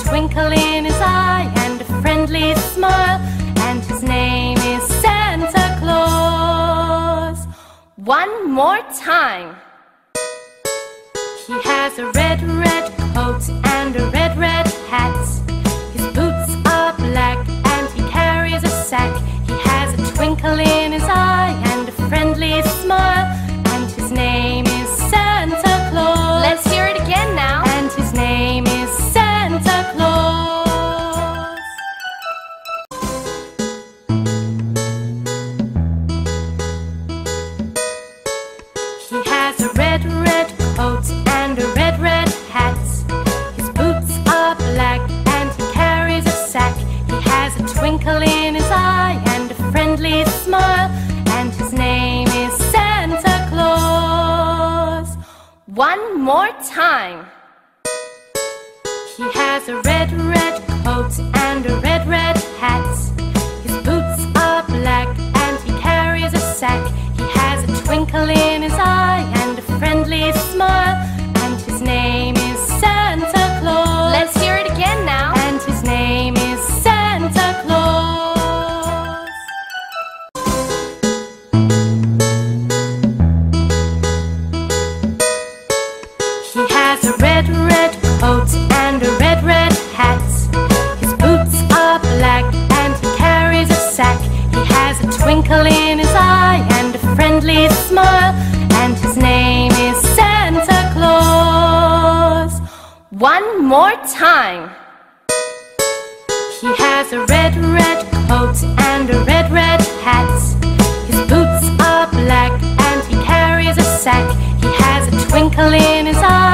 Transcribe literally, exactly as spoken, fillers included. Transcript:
twinkle in his eye and a friendly smile, and his name is Santa Claus. One more time. He has a red, red coat and a red, red hat. His boots are black and he carries a sack. He has a twinkle in his eye and a friendly smile, and his name is Santa Claus. Let's hear it again now. And his name is Santa Claus. He has a red, red coat and a red, red hat. His boots are black and he carries a sack. He has a twinkle in his eye and a friendly smile, and his name is Santa Claus. One more time. He has a red, red coat and a red, red hat. His boots are black and he carries a sack. He has a twinkle in his eye and a friendly smile, and his name is Santa Claus. Let's hear it again now. And his name is Santa Claus. He has a red, red coat and a red, red hat. His boots are black and he carries a sack. He has a twinkle in his eye and a friendly smile, and his name is Santa Claus. One more time. He has a red, red coat and a red, red hat. His boots are black and he carries a sack. He has a twinkle in his eye